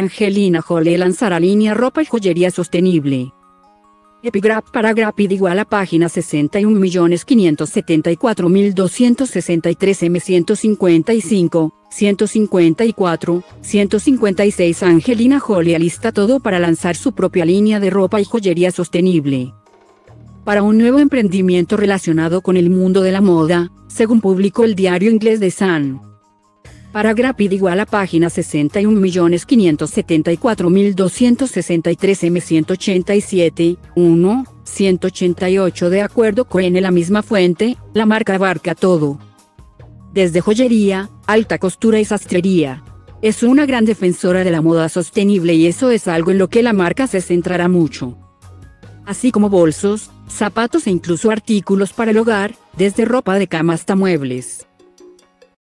Angelina Jolie lanzará línea ropa y joyería sostenible. Epigraph Paragraph igual a página 61.574.263 M 155, 154, 156. Angelina Jolie alista todo para lanzar su propia línea de ropa y joyería sostenible. Para un nuevo emprendimiento relacionado con el mundo de la moda, según publicó el diario inglés The Sun. Paragraph igual a página 61.574.263 M 187, 1, 188. De acuerdo con la misma fuente, la marca abarca todo, desde joyería, alta costura y sastrería. Es una gran defensora de la moda sostenible y eso es algo en lo que la marca se centrará mucho. Así como bolsos, zapatos e incluso artículos para el hogar, desde ropa de cama hasta muebles.